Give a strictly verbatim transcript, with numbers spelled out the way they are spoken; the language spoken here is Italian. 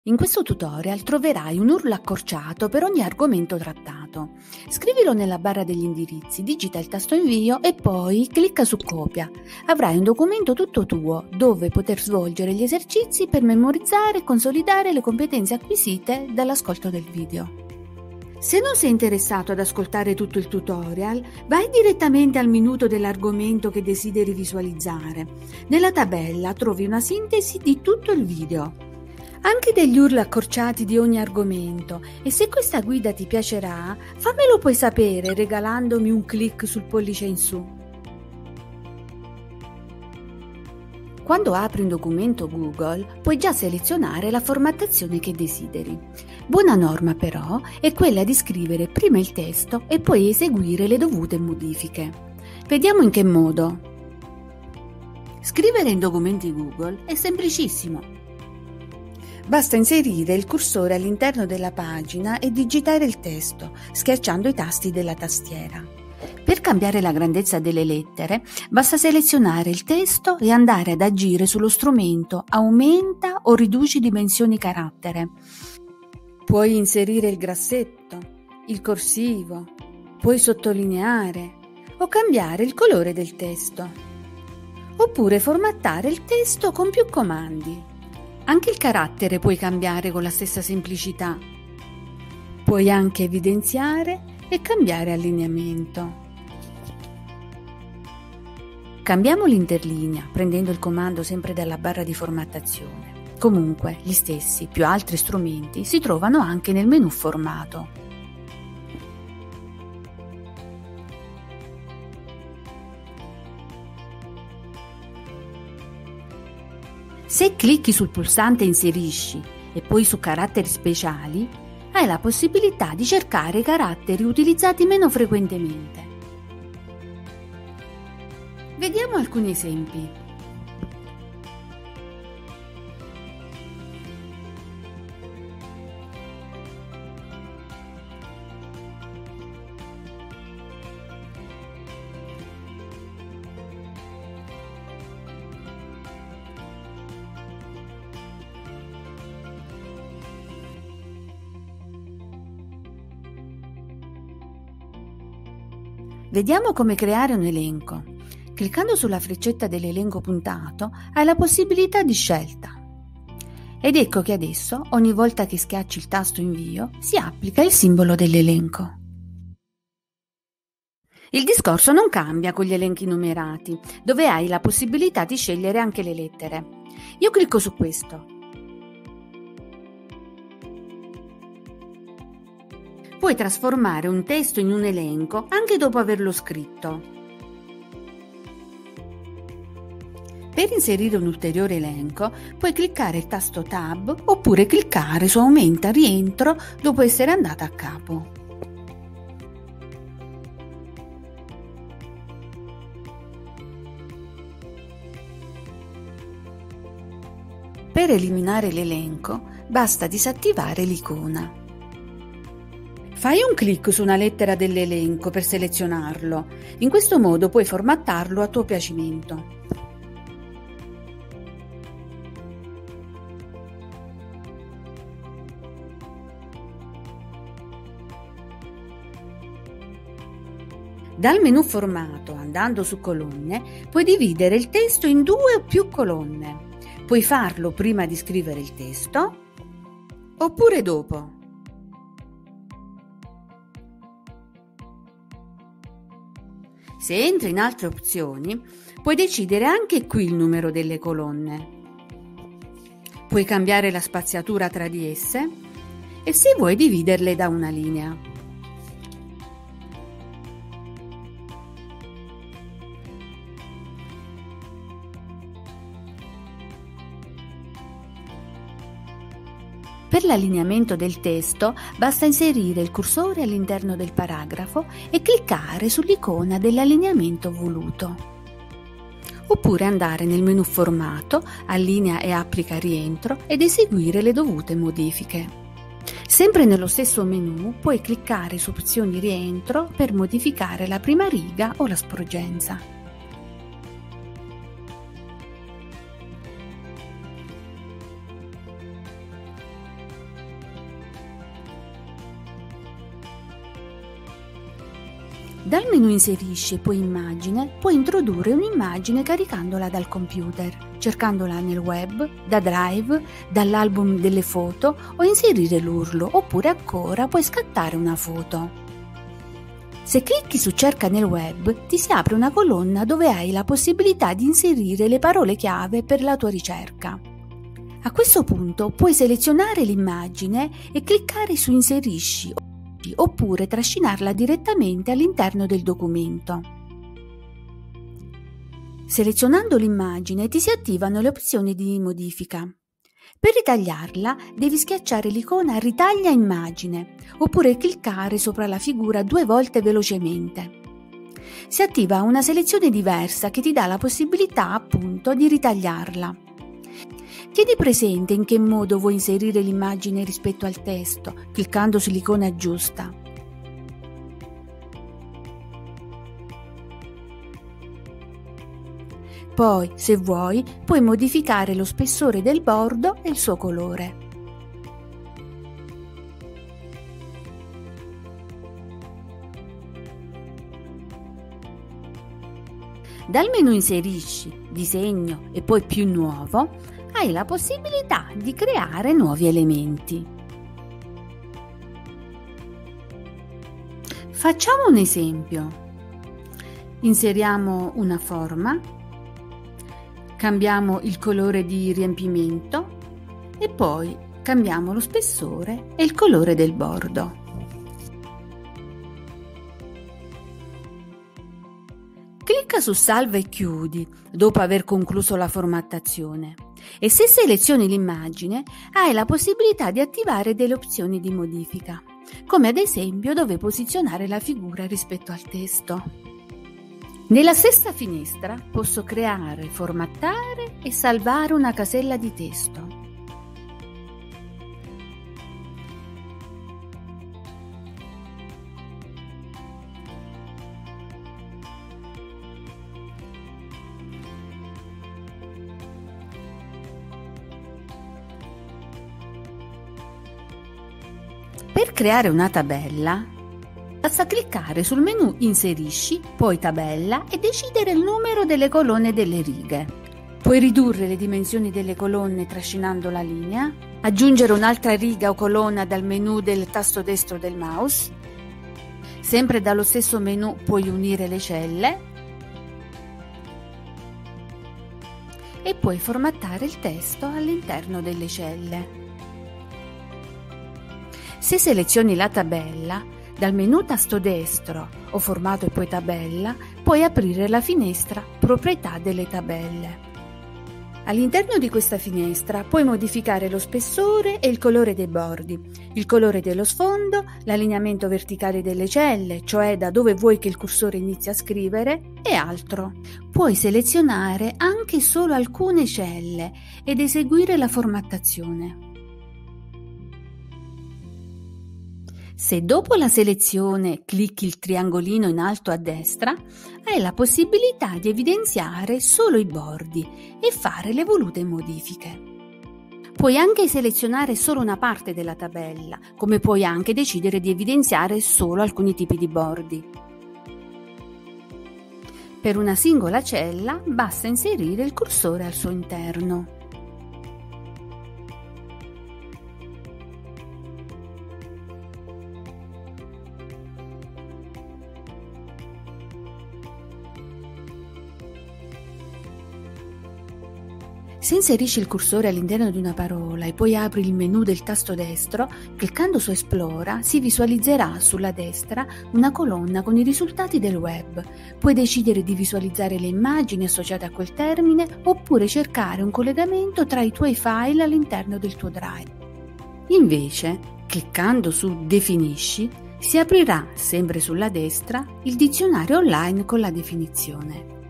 In questo tutorial troverai un U R L accorciato per ogni argomento trattato. Scrivilo nella barra degli indirizzi, digita il tasto invio e poi clicca su copia. Avrai un documento tutto tuo dove poter svolgere gli esercizi per memorizzare e consolidare le competenze acquisite dall'ascolto del video. Se non sei interessato ad ascoltare tutto il tutorial, vai direttamente al minuto dell'argomento che desideri visualizzare. Nella tabella trovi una sintesi di tutto il video. Anche degli U R L accorciati di ogni argomento, e se questa guida ti piacerà, fammelo poi sapere regalandomi un clic sul pollice in su. Quando apri un documento Google, puoi già selezionare la formattazione che desideri. Buona norma però è quella di scrivere prima il testo e poi eseguire le dovute modifiche. Vediamo in che modo. Scrivere in documenti Google è semplicissimo. Basta inserire il cursore all'interno della pagina e digitare il testo, schiacciando i tasti della tastiera. Per cambiare la grandezza delle lettere, basta selezionare il testo e andare ad agire sullo strumento Aumenta o riduci dimensioni carattere. Puoi inserire il grassetto, il corsivo, puoi sottolineare o cambiare il colore del testo, oppure formattare il testo con più comandi. Anche il carattere puoi cambiare con la stessa semplicità. Puoi anche evidenziare e cambiare allineamento. Cambiamo l'interlinea prendendo il comando sempre dalla barra di formattazione. Comunque, gli stessi più altri strumenti si trovano anche nel menu formato. Se clicchi sul pulsante Inserisci e poi su Caratteri speciali, hai la possibilità di cercare i caratteri utilizzati meno frequentemente. Vediamo alcuni esempi. Vediamo come creare un elenco. Cliccando sulla freccetta dell'elenco puntato hai la possibilità di scelta. Ed ecco che adesso, ogni volta che schiacci il tasto invio, si applica il simbolo dell'elenco. Il discorso non cambia con gli elenchi numerati, dove hai la possibilità di scegliere anche le lettere. Io clicco su questo. Puoi trasformare un testo in un elenco anche dopo averlo scritto. Per inserire un ulteriore elenco, puoi cliccare il tasto Tab oppure cliccare su Aumenta rientro dopo essere andata a capo. Per eliminare l'elenco, basta disattivare l'icona. Fai un clic su una lettera dell'elenco per selezionarlo. In questo modo puoi formattarlo a tuo piacimento. Dal menu Formato, andando su Colonne, puoi dividere il testo in due o più colonne. Puoi farlo prima di scrivere il testo, oppure dopo. Se entri in altre opzioni, puoi decidere anche qui il numero delle colonne. Puoi cambiare la spaziatura tra di esse e se vuoi dividerle da una linea. Per l'allineamento del testo basta inserire il cursore all'interno del paragrafo e cliccare sull'icona dell'allineamento voluto. Oppure andare nel menu Formato, Allinea e applica rientro ed eseguire le dovute modifiche. Sempre nello stesso menu puoi cliccare su Opzioni rientro per modificare la prima riga o la sporgenza. Dal menu Inserisci e poi Immagine puoi introdurre un'immagine caricandola dal computer, cercandola nel web, da Drive, dall'album delle foto o inserire l'urlo, oppure ancora puoi scattare una foto. Se clicchi su Cerca nel web ti si apre una colonna dove hai la possibilità di inserire le parole chiave per la tua ricerca. A questo punto puoi selezionare l'immagine e cliccare su Inserisci oppure trascinarla direttamente all'interno del documento. Selezionando l'immagine ti si attivano le opzioni di modifica. Per ritagliarla devi schiacciare l'icona Ritaglia immagine oppure cliccare sopra la figura due volte velocemente. Si attiva una selezione diversa che ti dà la possibilità appunto di ritagliarla. Tieni presente in che modo vuoi inserire l'immagine rispetto al testo, cliccando sull'icona giusta. Poi, se vuoi, puoi modificare lo spessore del bordo e il suo colore. Dal menu Inserisci, Disegno e poi Più nuovo, hai la possibilità di creare nuovi elementi. Facciamo un esempio. Inseriamo una forma, cambiamo il colore di riempimento e poi cambiamo lo spessore e il colore del bordo. Clicca su Salva e chiudi dopo aver concluso la formattazione e se selezioni l'immagine hai la possibilità di attivare delle opzioni di modifica, come ad esempio dove posizionare la figura rispetto al testo. Nella stessa finestra posso creare, formattare e salvare una casella di testo. Per creare una tabella, basta cliccare sul menu Inserisci, poi Tabella e decidere il numero delle colonne e delle righe. Puoi ridurre le dimensioni delle colonne trascinando la linea, aggiungere un'altra riga o colonna dal menu del tasto destro del mouse. Sempre dallo stesso menu puoi unire le celle e puoi formattare il testo all'interno delle celle. Se selezioni la tabella, dal menu tasto destro o Formato e poi Tabella, puoi aprire la finestra Proprietà delle tabelle. All'interno di questa finestra puoi modificare lo spessore e il colore dei bordi, il colore dello sfondo, l'allineamento verticale delle celle, cioè da dove vuoi che il cursore inizi a scrivere, e altro. Puoi selezionare anche solo alcune celle ed eseguire la formattazione. Se dopo la selezione clicchi il triangolino in alto a destra, hai la possibilità di evidenziare solo i bordi e fare le volute modifiche. Puoi anche selezionare solo una parte della tabella, come puoi anche decidere di evidenziare solo alcuni tipi di bordi. Per una singola cella basta inserire il cursore al suo interno. Se inserisci il cursore all'interno di una parola e poi apri il menu del tasto destro, cliccando su Esplora si visualizzerà sulla destra una colonna con i risultati del web. Puoi decidere di visualizzare le immagini associate a quel termine oppure cercare un collegamento tra i tuoi file all'interno del tuo Drive. Invece, cliccando su Definisci, si aprirà, sempre sulla destra, il dizionario online con la definizione.